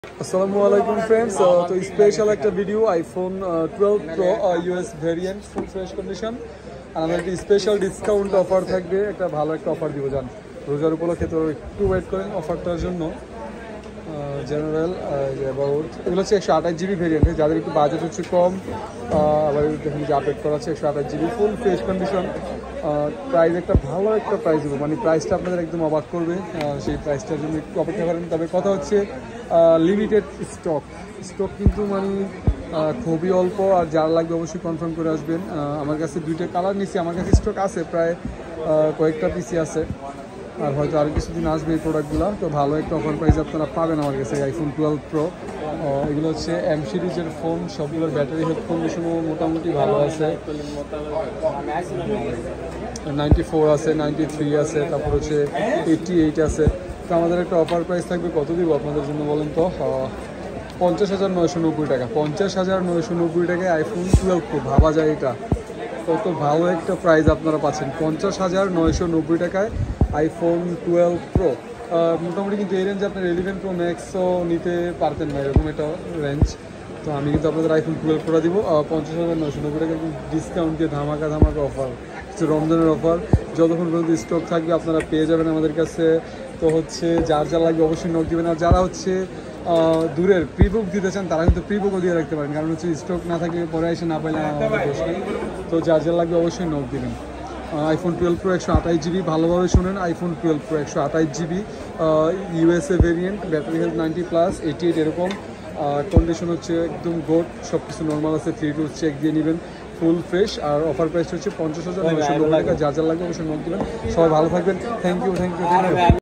Assalamualaikum friends, তো special একটা video iPhone 12 pro US variant full fresh condition আর আমাদের একটা স্পেশাল ডিসকাউন্ট অফার থাকবে, একটা ভালো একটা অফার দিব জান রোজার উপলক্ষে। তো একটু ওয়েট করেন অফারটার জন্য। জেনারেল অ্যাবাউট এগুলো হচ্ছে 128 জিবি ভেরিয়েন্ট, যাদের একটু বাজেট হচ্ছে কম, আবার দেখুন যে আপডেট করা হচ্ছে 128 GB full fresh condition. Price একটা ভালো একটা প্রাইস দেবো, মানে প্রাইসটা আপনাদের একদম অবাক করবে, সেই প্রাইসটার জন্য একটু অপেক্ষা করেন। তবে কথা হচ্ছে লিমিটেড স্টক কিন্তু মানে খুবই অল্প, আর যার লাগবে অবশ্যই কনফার্ম করে আসবেন। আমার কাছে দুইটা কালার নিচ্ছি, আমার কাছে স্টক আছে প্রায় কয়েকটা পিসি আছে, আর হয়তো আরও কিছুদিন আসবে এই প্রোডাক্টগুলো। তো ভালো একটা অফার প্রাইস আপনারা পাবেন আমার কাছে আইফোন 12 প্রো। এগুলো হচ্ছে এম সিরিজের ফোন, সবগুলোর ব্যাটারি হেলথ কন্ডিশনও মোটামুটি ভালো আছে। 94 আছে, 93 আছে, তারপর হচ্ছে 88 আছে। তো আমাদের একটা অফার প্রাইস থাকবে, কত দিব আপনাদের জন্য বলেন তো? 50,990 টাকা। 50,990 টাকায় আইফোন 12 প্রো, ভাবা যায় এটা কত ভালো একটা প্রাইস আপনারা পাচ্ছেন। 50,990 টাকায় আইফোন 12 প্রো। মোটামুটি কিন্তু এই রেঞ্জে আপনার 11 প্রো ম্যাক্সও নিতে পারতেন না, এরকম একটা রেঞ্জ। তো আমি কিন্তু আপনাদের আইফোন 12 প্রো দিব 50,990 টাকা ডিসকাউন্ট দিয়ে, ধামাকা অফার, হচ্ছে রমজানের অফার। যতক্ষণ পর্যন্ত স্টক থাকবে আপনারা পেয়ে যাবেন আমাদের কাছে। তো হচ্ছে যার যা লাগবে অবশ্যই নক দেবেন, আর যারা হচ্ছে দূরের প্রিবুক দিতে চান তারা কিন্তু প্রিবুকও দিয়ে রাখতে পারেন, কারণ হচ্ছে স্টক না থাকলে পরে এসে না পাইলে আমাদের দোষ নেই। তো যার যা লাগবে অবশ্যই নক দেবেন। আইফোন 12 প্রো 128 জিবি, ভালোভাবে শুনেন, iPhone 12 pro 128 GB USA variant, battery health 90+, 88 এরকম, কন্ডিশন হচ্ছে একদম গোড, সব কিছু নর্মাল আছে। 3 টু চেক দিয়ে নেবেন, ফুল ফ্রেশ। আর অফার প্রাইস হচ্ছে 50,990 টাকা। যার যা লাগবে অবশ্যই নক দেবেন। সবাই ভালো থাকবেন, থ্যাংক ইউ।